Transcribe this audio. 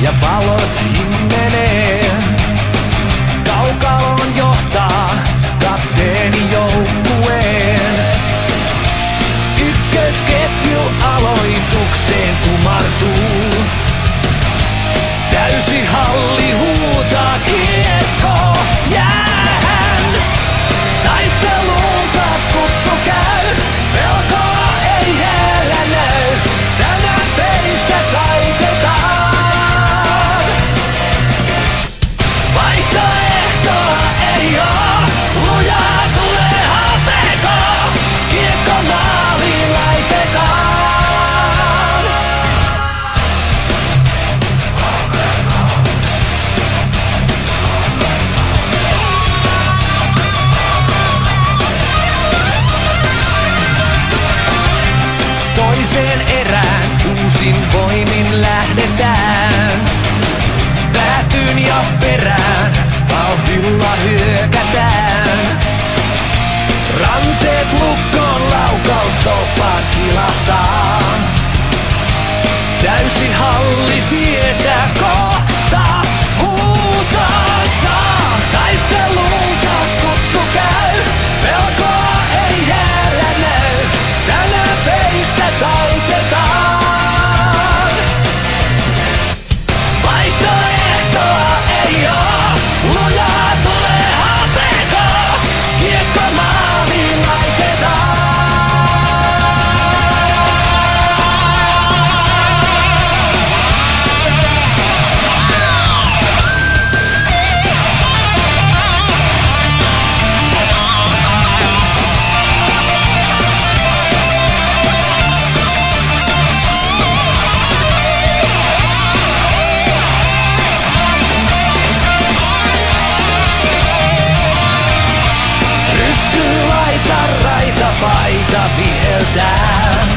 ja valot himmenee. Kaukaloon johtaa kapteeni joukkueen. Ykkösketju aloitukseen kumartuu. Täysi halli huutaa kiekko jäähän. Taisteluun taas kutsu käy. Pelkoa ei heillä näy. Tänään pelistä taitetaan. Vaihtoehtoa ei oo. Lujaa tulee HPK. Kiekko maaliin laitetaan. Toiseen erään uusin voimin lähdetään. Päätyyn ja perään vauhdilla hyökätään. Ranteet lukkoon laukaustoppaan kilahtaa. Täysi halli tietää kohta huutaa saa. Taisteluun taas kutsu käy. Pelkoa ei jäällä näy. Tänään pelistä taitetaan. Vaihtoehtoa ei oo. Lujaa tulee HPK. Kiekko maaliin laitetaan. Rysky laita, raita, paita viheltää.